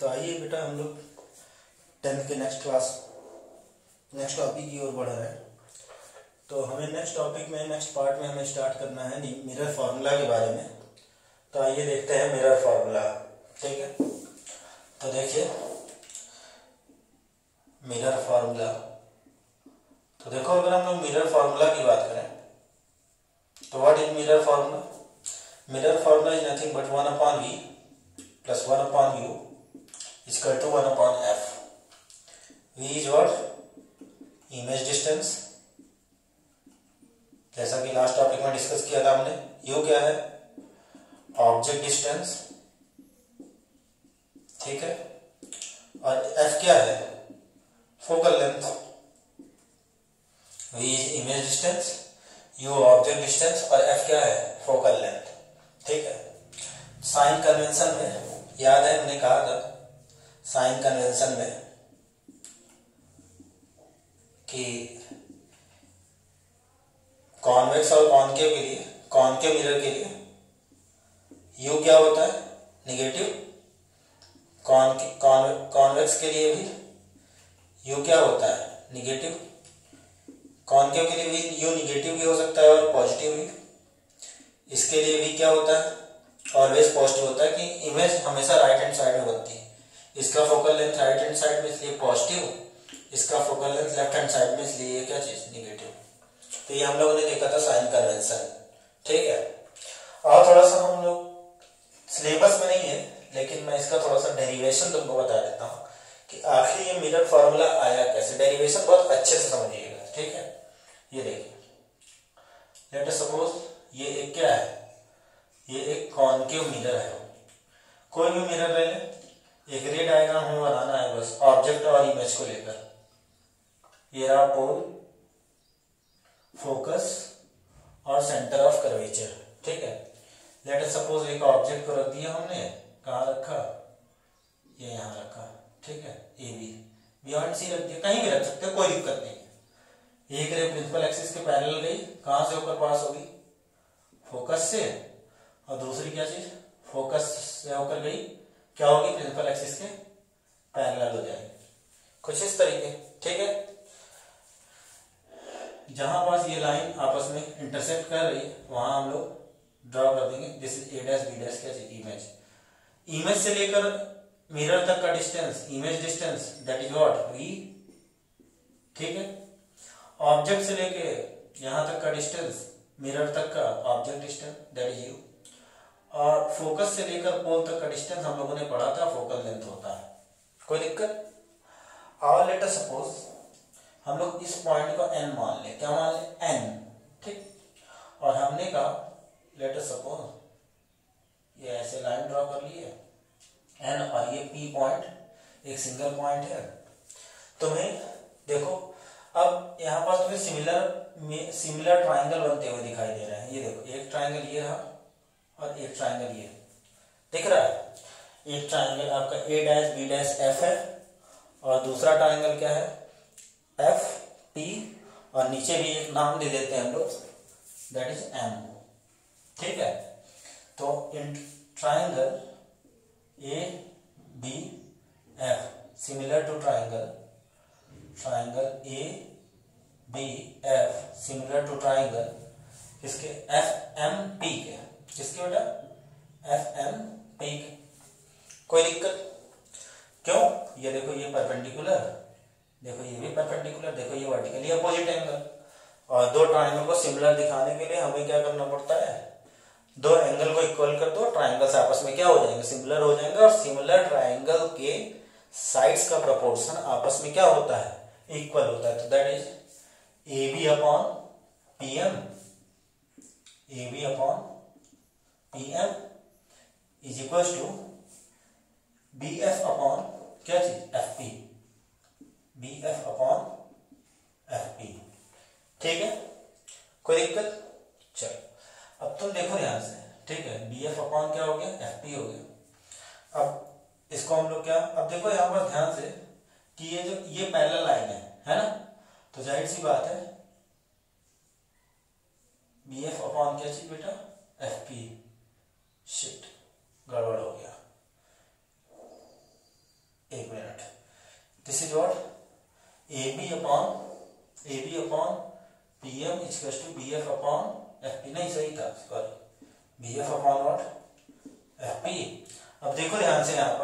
तो आइए बेटा हम लोग 10th के नेक्स्ट टॉपिक की ओर बढ़ रहे हैं। तो हमें नेक्स्ट पार्ट में हमें स्टार्ट करना है मिरर फार्मूला के बारे में। तो आइए देखते हैं मिरर फार्मूला। ठीक है, तो देखिए मिरर फार्मूला। तो देखो अगर हम लोग मिरर फार्मूला की बात करें तो what is mirror formula? Mirror formula is nothing but 1/v plus 1/u is equal to 1/f. v is what? Image distance, जैसा कि लास्ट टॉपिक में डिस्कस किया था हमने। u क्या है? ऑब्जेक्ट डिस्टेंस, ठीक है। और f क्या है? Focal length. v is image distance, u object distance और f क्या है? Focal length. ठीक है। साइन कन्वेंशन में याद है हमने कहा था साइन कन्वेंशन में कि कॉन्वेक्स और कॉनकेव मिरर के लिए u क्या होता है? निगेटिव। कॉन्वेक्स के लिए भी u क्या होता है? निगेटिव। कॉनकेव के लिए भी u निगेटिव भी हो सकता है और पॉजिटिव भी। इसके लिए भी क्या होता है? ऑलवेज पॉजिटिव होता है कि इमेज हमेशा राइट हैंड साइड में बनती है। इसका focal length right hand side में इसलिए पॉजिटिव, इसका focal length left hand side में इसलिए क्या चीज? निगेटिव। तो ये हम लोगों ने देखा था साइन कन्वेंशन। ठीक है। और थोड़ा सा हम लोग सिलेबस में नहीं है लेकिन मैं इसका थोड़ा सा डेरिवेशन तुमको बता देता हूँ कि आखिर ये मिरर फार्मूला आया कैसे। डेरिवेशन बहुत अच्छे से समझिएगा। ठीक है। ये देखिए, लेट अस सपोज ये एक क्या है? ये एक कॉनकेव मिरर है। कोई भी मिरर ले लें, एक रे डायग्राम हमें बनाना है बस ऑब्जेक्ट और इमेज को लेकर। ये रहा पोल, फोकस और सेंटर ऑफ कर्वेचर। ठीक है। लेट अस सपोज एक ऑब्जेक्ट को रख दिया हमने। कहाँ रखा? ये यहाँ रखा। ठीक है। ए बी बियॉन्ड सी रख दिया, कहीं भी रख सकते हो, कोई दिक्कत नहीं है। एक रे प्रिंसिपल एक्सिस के पैरेलल गई, कहां से होकर पास होगी? फोकस से। और दूसरी क्या चीज? फोकस से होकर गई, क्या होगी? प्रिंसिपल एक्सिस के पैरेलल हो जाएगी, कुछ इस तरीके। ठीक है। जहां पास ये लाइन आपस में इंटरसेक्ट कर रही है वहां हम लोग ड्रॉ कर देंगे। This is a dash b dash क्या चीज? इमेज। इमेज से लेकर मिरर तक का distance, image distance, that is what? v। ठीक है। ऑब्जेक्ट से लेके यहां तक का डिस्टेंस, मिरर तक का object distance, that is u। और फोकस से लेकर पोल तक का डिस्टेंस हम लोगों ने पढ़ा था, फोकल लेंथ होता है। कोई दिक्कत? और लेट अस सपोज हम लोग इस पॉइंट को n मान ले। क्या मान ले? n। ठीक। और हमने कहा लेट अस सपोज ये ऐसे लाइन ड्रॉ कर लिए n और ये p पॉइंट एक सिंगल पॉइंट है। तुम्हें देखो अब यहाँ पास तुम्हें सिमिलर ट्राइंगल बनते हुए दिखाई दे रहे हैं। ये देखो, एक ट्राइंगल ये रहा और एक ट्राइंगल ये दिख रहा है। एक ट्राइंगल आपका a dash b dash f है और दूसरा ट्राइंगल क्या है? f p और नीचे भी एक नाम दे देते हैं हम लोग, दैट इज m। ठीक है। तो इन triangle a b f similar to triangle a b f similar to triangle किसके? f m p के। किसके बेटा? f m p के। कोई दिक्कत? क्यों? ये देखो ये परपेंडिकुलर, देखो ये भी परपेंडिकुलर, देखो ये वर्टिकली अपोजिट एंगल। और दो ट्राइंगल को सिमिलर दिखाने के लिए हमें क्या करना पड़ता है? दो एंगल को इक्वल कर दो, ट्राइंगल्स आपस में क्या हो जाएंगे? सिमिलर हो जाएंगे। और सिमिलर ट्राइंगल के साइड्स का प्रोपोर्शन आपस में क्या होता है? इक्वल होता है। तो that is AB upon PM, AB upon PM is equal to BF upon क्या चीज? FP, BF upon FP। ठीक है। कोई दिक्कत? चलो अब तुम देखो ध्यान से। ठीक है। BF अपॉन क्या हो गया? FP हो गया। अब इसको हम लोग क्या, अब देखो यहाँ पर ध्यान से कि ये पैरेलल लाइन है ना? तो जाहिर सी बात है BF अपॉन क्या चीज बेटा? FP। शिट, गड़बड़ हो गया। This is what AB upon PM equals to BF upon FP, नहीं सही था sorry, BF upon what FP। अब देखो ध्यान से यहाँ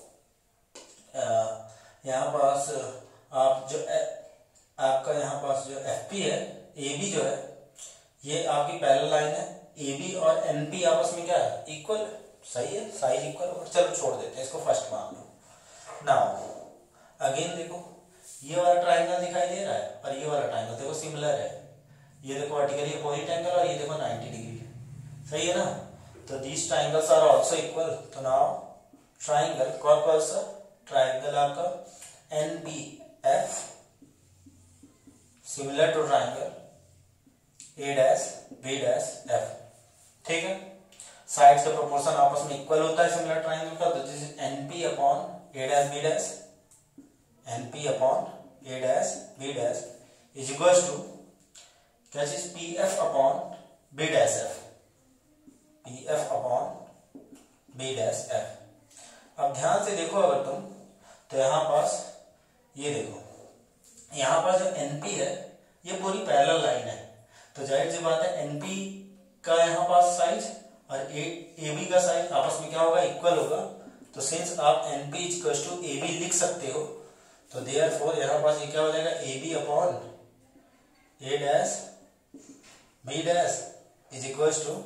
पास आप जो आपका यहाँ पास जो FP है, AB जो है ये आपकी पैरेलल लाइन है, AB और NP आपस में क्या है इक्वल, सही है, साइज इक्वल होगा। चलो छोड़ देते हैं इसको, फर्स्ट मान लो। नाउ अगेन देखो ये वाला ट्राइंगल दिखाई दे रहा है और ये वाला ट्राइंगल देखो सिमिलर है, ये देखो वर्टिकली अपोजिट एंगल और ये देखो 90 डिग्री, सही है ना। तो these triangles are also equal. तो नाउ ट्राइंगल कॉर्पस ट्राइंगल आपका NPF similar to triangle A', B', F, ठीक है। साइड्स का प्रोपोर्शन आपस में इक्वल होता है सिमिलर ट्राइंगल का, तो this is NP upon A', B', NP upon A', B' is equals to क्या चीज PF upon B', F, PF upon B', F। अब ध्यान से देखो अगर तुम, तो यहां पास ये देखो, यहां पास जो NP है ये पूरी पैरेलल लाइन है, तो जाहिर सी बात है NP का यहाँ पास साइज और AB का साइज आपस में क्या होगा इक्वल होगा। तो सिंस आप NP इक्वल्स टू AB लिख सकते हो, तो देयरफॉर यहाँ पास ये क्या हो जाएगा AB upon A', B' is equals to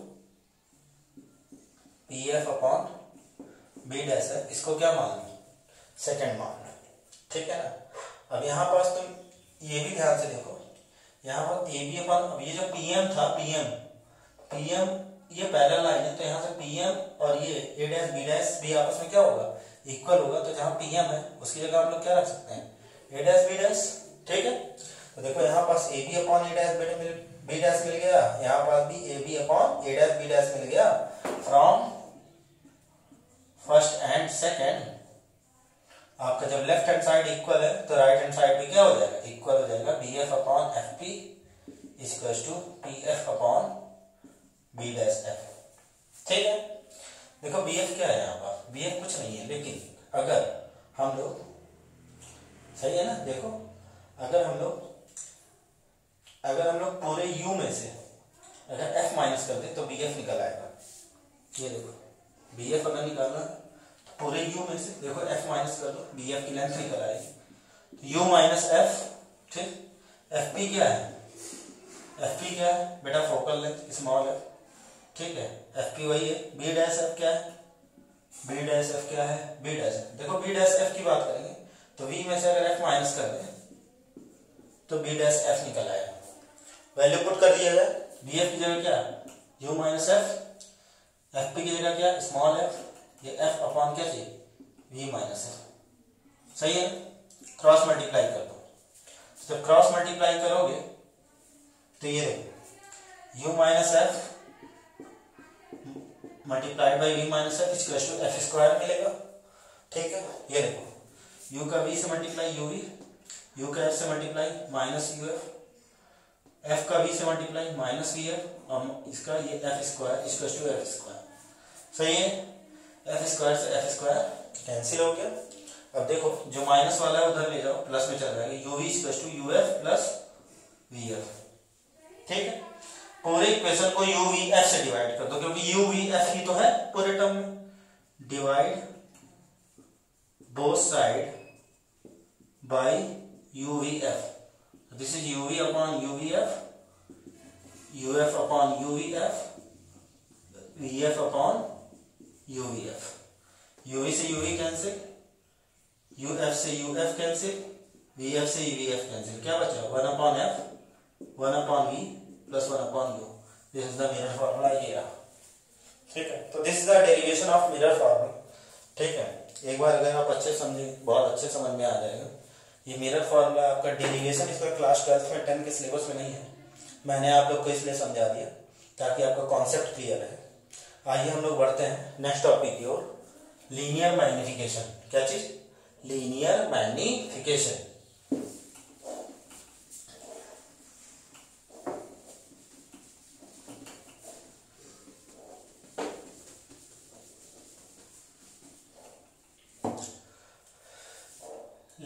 PF upon B' है। इसको क्या मान लो सेकंड मान लो, ठीक है ना। अब यहाँ पास तुम ये भी ध्यान से देखो, यहाँ पर AB अपॉन, अब ये जो PM था, PM ये पैरेलल लाइन है, तो यहाँ से PM और ये A', B' भी आपस में क्या होगा इक्वल होगा। तो जहाँ PM है उसकी जगह हम लोग क्या रख सकते हैं A', B', ठीक है। तो देखो यहाँ पास AB अपॉन A', B' मिल गया, यहाँ पास भी AB अपॉन A', B' मिल गया। फ्रॉम फर्स्ट एंड सेकेंड आपका जब लेफ्ट हैंड साइड इक्वल है तो राइट हैंड साइड भी क्या हो जाएगा इक्वल हो जाएगा। BF upon FP equals to PF upon B', F, ठीक है। देखो BF क्या है यहाँ पर, BF कुछ नहीं है, लेकिन अगर हम लोग, सही है ना, देखो अगर हम लोग पूरे U में से अगर F माइनस कर दे तो BF निकल आएगा। ये देखो BF अगर निकालना तो पूरे U में से देखो F माइनस कर दो, BF की लेंथ निकल आएगी। U माइनस F, ठीक। FP क्या है, FP क्या है बेटा फोकल लेंथ स्मॉल है, ठीक है। FP वही है। B', F क्या है, B' F क्या है, B' F। देखो B' F की बात करेंगे तो V में से अगर F माइनस कर दें तो B' F निकल आएगा। वैल्यू पुट कर दिया जाए, BF की जगह क्या U माइनस F, FP की जगह क्या स्मॉल f, ये F अपॉन क्या चाहिए V माइनस F, सही है। क्रॉस मल्टीप्लाई कर दो, जब क्रॉस मल्टीप्लाई करोगे तो ये देखो U minus F multiplied by V minus F equals to F square मिलेगा, ठीक है। ये देखो U का V से मल्टीप्लाई UV, U का F से मल्टीप्लाई माइनस UF, F का V से मल्टीप्लाई माइनस VF और इसका ये F square equals to F square, सही है। F स्क्वायर से F स्क्वायर कैंसिल हो गया। अब देखो जो माइनस वाला है उधर ले जाओ, प्लस में चल जाएगा, UV equals to UF plus VF, ठीक है। पूरे इक्वेशन को UVF से डिवाइड कर दो, क्योंकि UVF ही तो है पूरे टर्म में। Divide both side by UVF, this is UV upon UVF, UF upon UVF, VF upon UVF। UV से UV कैंसिल, UF से UF कैंसिल, VF से VF कैंसिल, क्या बचा 1 upon F, 1 upon V plus 1 upon U। This is the mirror formula, ये रहा, ठीक है। तो this is the derivation of mirror formula, ठीक है। एक बार अगर आप अच्छे समझे, बहुत अच्छे समझ में आ जाएगा। ये मिरर फॉर्मूला आपका डेरिवेशन इसका क्लास 12 में 10 के सिलेबस में नहीं है, मैंने आप लोग को इसलिए समझा दिया ताकि आपका कॉन्सेप्ट क्लियर है। आइए हम लोग बढ़ते हैं नेक्स्ट टॉपिक की ओर, लीनियर मैग्निफिकेशन। क्या चीज, लीनियर मैग्निफिकेशन।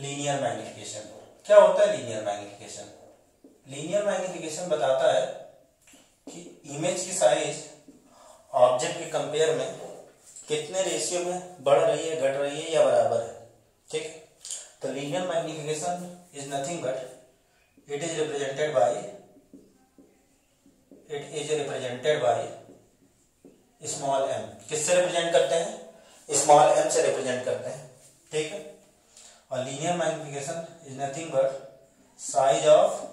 Linear magnification. क्या होता है लीनियर मैग्निफिकेशन? लीनियर मैग्निफिकेशन बताता है कि इमेज की साइज ऑब्जेक्ट के कंपेयर में कितने रेशियो में बढ़ रही है, घट रही है या बराबर है। ठीक है, तो linear magnification is nothing but it is represented by small M. किससे रिप्रेजेंट करते हैं? स्मॉल एम से रिप्रेजेंट करते हैं। ठीक है, और linear magnification is nothing but size of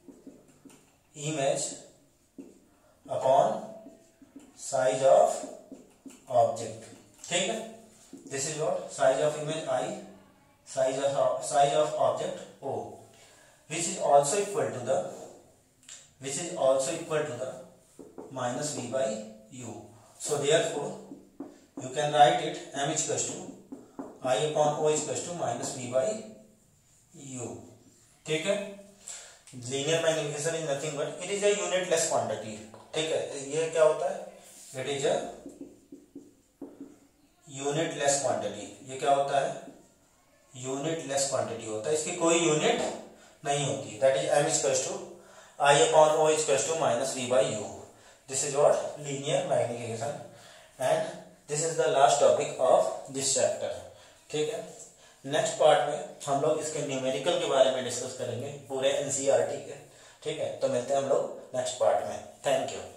image upon size of object. ठीक है, this is what size of image I, size of object O, which is also equal to the minus v by u. So therefore you can write it m is equals to I upon o is equals to minus v by u. ठीक है, linear magnification is nothing but it is a unitless quantity. ठीक है, ये क्या होता है? It is a unitless quantity. ये क्या होता है? यूनिटलेस क्वांटिटी होता है, इसकी कोई यूनिट नहीं होती। That is m is equals to I upon o is equals to minus v by u. This is what linear magnification and this is the last topic of this chapter. ठीक है, next part में हम लोग इसके numerical के बारे में discuss करेंगे पूरे एनसीईआरटी के। ठीक है, तो मिलते हैं हम लोग नेक्स्ट पार्ट में। Thank you.